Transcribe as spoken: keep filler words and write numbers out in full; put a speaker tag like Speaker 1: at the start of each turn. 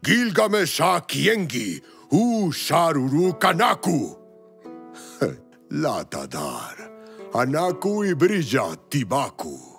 Speaker 1: Gilgamesha Kiengi, U Sharuru Kanaku. Latadar, Anaku Ibrija Tibaku.